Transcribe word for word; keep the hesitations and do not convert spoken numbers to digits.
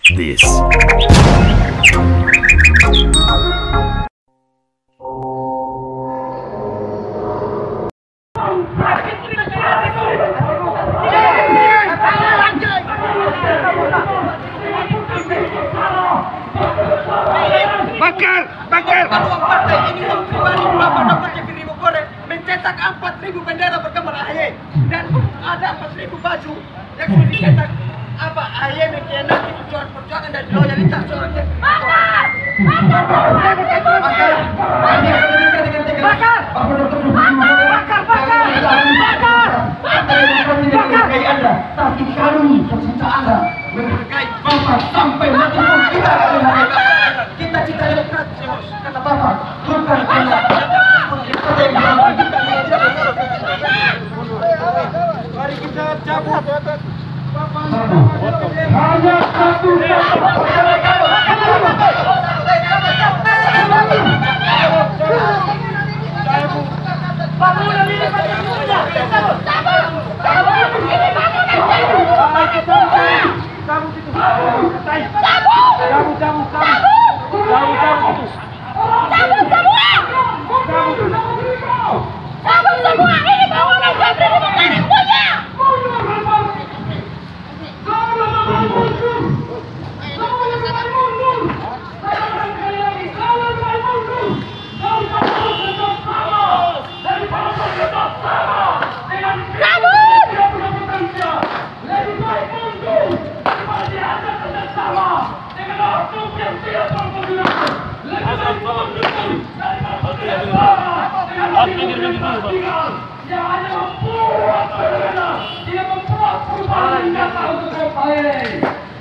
this. Bakar, bakar. Uang partai ini uang pribadi Bapak Doktor Jeffrey Ribogore mencetak empat ribu bendera bergambar A H Y dan ada empat ribu baju yang sudah dicetak apa A H Y mengkhianati perjuangan-perjuangan dan loyalitas seorang Jeffrey. Bakar! Bakar! Bakar! Bakar! Bapak Doktor Jeffrey Ribogore bakar, bakar! Bakar! Bakar! Anda, tapi kami tercinta Anda menghargai Bapak sampai mati pun kita akan menghargai Bapak. Kita cita demokratis, kata Bapak, bukan Anda. Mari kita cabut. Hanya satu. Bangunan ini bangunannya. Cabut, cabut. Ini bangunan. Cabut itu. Cabut, cabut, cabut. Cabut, cabut. Cabut semua! Cabut semua! Ini bangunan Jeffrey Ribogore punya! Yang hanya membuat tidak membuat perubahan nyata untuk